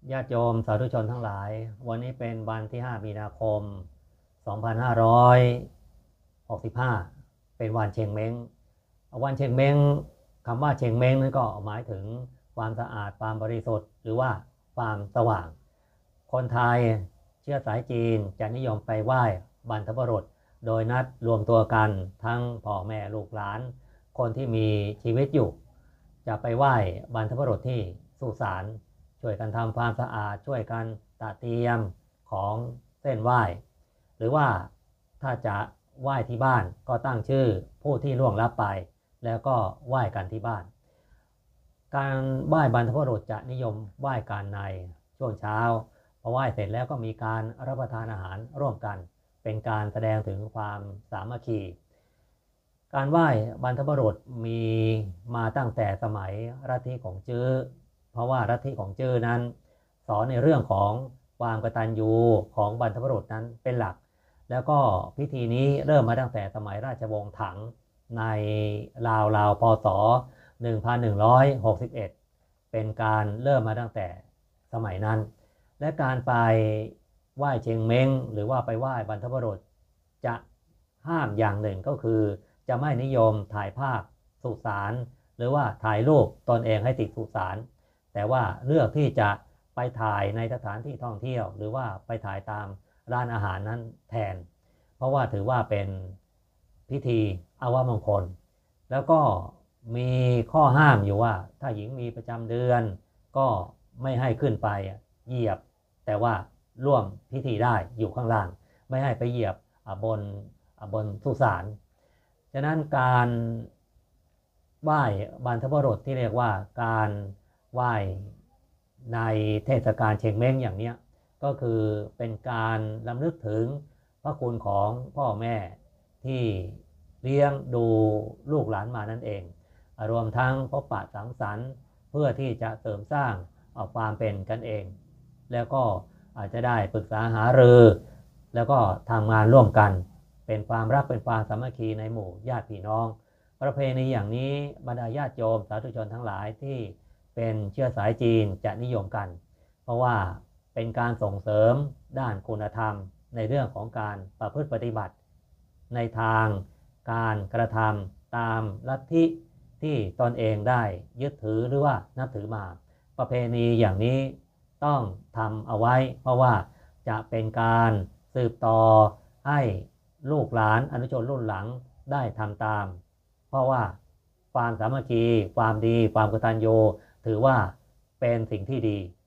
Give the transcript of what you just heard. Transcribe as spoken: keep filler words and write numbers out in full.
ญาติโยมสาธุชนทั้งหลายวันนี้เป็นวันที่ห้ามีนาคมสองพันห้าร้อยหกสิบห้าเป็นวันเชงเม้งวันเชงเม้งคำว่าเชงเม้งนั่นก็หมายถึงความสะอาดความบริสุทธิ์หรือว่าความสว่างคนไทยเชื้อสายจีนจะนิยมไปไหว้บรรพบุรุษโดยนัดรวมตัวกันทั้งพ่อแม่ลูกหลานคนที่มีชีวิตอยู่จะไปไหว้บรรพบุรุษที่สุสานช่วยกันทำความสะอาดช่วยกันตัดเตรียมของเส้นไหว้หรือว่าถ้าจะไหว้ที่บ้านก็ตั้งชื่อผู้ที่ล่วงลับไปแล้วก็ไหว้กันที่บ้านการไหว้บรรพบุรุษจะนิยมไหว้กันในช่วงเช้าพอไหว้เสร็จแล้วก็มีการรับประทานอาหารร่วมกันเป็นการแสดงถึงความสามัคคีการไหว้บรรพบุรุษมีมาตั้งแต่สมัยรัชกาลของจื้อเพราะว่ารัชกาลของจื้อนั้นสอนในเรื่องของความกตัญญูของบรรพบุรุษนั้นเป็นหลักแล้วก็พิธีนี้เริ่มมาตั้งแต่สมัยราชวงศ์ถังในราวราวพศหนึ่งพันหนึ่งร้อยหกสิบเอ็ดเป็นการเริ่มมาตั้งแต่สมัยนั้นและการไปไหว้เชงเม้งหรือว่าไปไหว้บรรพบุรุษจะห้ามอย่างหนึ่งก็คือจะไม่นิยมถ่ายภาพสุสานหรือว่าถ่ายรูปตนเองให้ติดสุสานแต่ว่าเลือกที่จะไปถ่ายในสถานที่ท่องเที่ยวหรือว่าไปถ่ายตามร้านอาหารนั้นแทนเพราะว่าถือว่าเป็นพิธีอวมงคลแล้วก็มีข้อห้ามอยู่ว่าถ้าหญิงมีประจำเดือนก็ไม่ให้ขึ้นไปเหยียบแต่ว่าร่วมพิธีได้อยู่ข้างล่างไม่ให้ไปเหยียบบนบนสุสานฉะนั้นการไหว้บรรพบุรุษที่เรียกว่าการไหว้ในเทศกาลเชงเม้งอย่างนี้ก็คือเป็นการรำลึกถึงพระคุณของพ่อแม่ที่เลี้ยงดูลูกหลานมานั่นเองรวมทั้งพบปะสังสรรค์เพื่อที่จะเสริมสร้างเอาความเป็นกันเองแล้วก็อาจจะได้ปรึกษาหารือแล้วก็ทำงานร่วมกันเป็นความรักเป็นความสามัคคีในหมู่ญาติพี่น้องประเพณีอย่างนี้บรรดาญาติโยมสาธุชนทั้งหลายที่เป็นเชื้อสายจีนจะนิยมกันเพราะว่าเป็นการส่งเสริมด้านคุณธรรมในเรื่องของการประพฤติปฏิบัติในทางการกระทำตามลัทธิที่ตนเองได้ยึดถือหรือว่านับถือมาประเพณีอย่างนี้ต้องทำเอาไว้เพราะว่าจะเป็นการสืบต่อให้ลูกหลานอนุชนรุ่นหลังได้ทำตามเพราะว่าความสามัคคีความดีความกตัญญูถือว่าเป็นสิ่งที่ดี